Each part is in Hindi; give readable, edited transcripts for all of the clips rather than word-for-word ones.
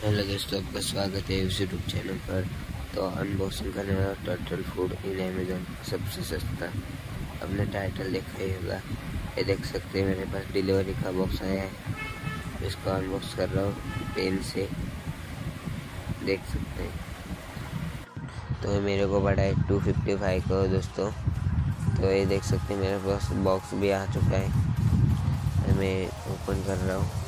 हेलो दोस्तों, आपका स्वागत है इस यूट्यूब चैनल पर। तो अनबॉक्सिंग करने वाला टर्टल फूड इन अमेज़न सबसे सस्ता। आपने टाइटल देखा ही होगा। ये देख सकते हैं मेरे पास डिलीवरी का बॉक्स आया है। इसको अनबॉक्स कर रहा हूँ पेन से, देख सकते हैं। तो मेरे को पड़ा है 255 का दोस्तों। तो ये देख सकते हैं मेरे पास बॉक्स भी आ चुका है। मैं ओपन कर रहा हूँ।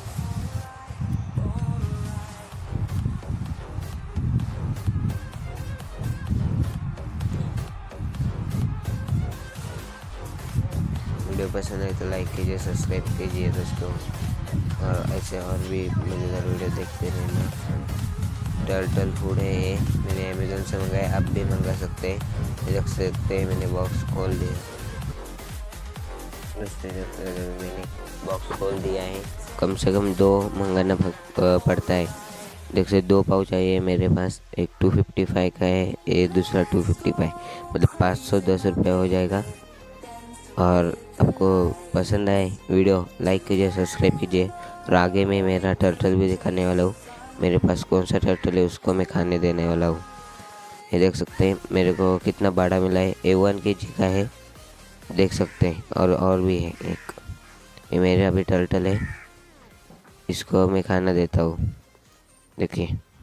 वीडियो पसंद है तो लाइक कीजिए, सब्सक्राइब कीजिए दोस्तों, और ऐसे और भी मज़ेदार वीडियो देखते रहना। टर्टल फूड है ये, मैंने अमेज़न से मंगाया, आप भी मंगा सकते हैं। देख सकते हैं मैंने बॉक्स खोल दिया दोस्तों। मैंने बॉक्स खोल दिया है। कम से कम 2 मंगाना पड़ता है। देख सकते 2 पाउच चाहिए मेरे पास। एक 255 का है, ये दूसरा 255, मतलब 510 रुपये हो जाएगा। और आपको पसंद आए वीडियो लाइक कीजिए, सब्सक्राइब कीजिए। और आगे में मेरा टर्टल भी दिखाने वाला हूँ। मेरे पास कौन सा टर्टल है उसको मैं खाने देने वाला हूँ। ये देख सकते हैं मेरे को कितना बड़ा मिला है। ये 1 kg का है, देख सकते हैं। और भी है एक, ये मेरा भी टर्टल है, इसको मैं खाना देता हूँ। देखिए।